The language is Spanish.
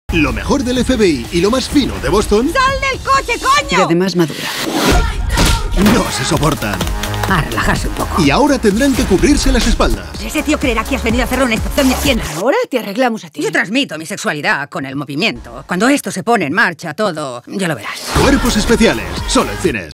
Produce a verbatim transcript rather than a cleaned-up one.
Lo mejor del F B I y lo más fino de Boston... ¡Sal del coche, coño! Y además madura. No se soportan. A relajarse un poco. Y ahora tendrán que cubrirse las espaldas. Ese tío creerá que has venido a hacerle una inspección de Hacienda. Ahora te arreglamos a ti. Yo transmito mi sexualidad con el movimiento. Cuando esto se pone en marcha, todo... Ya lo verás. Cuerpos especiales. Solo en cines.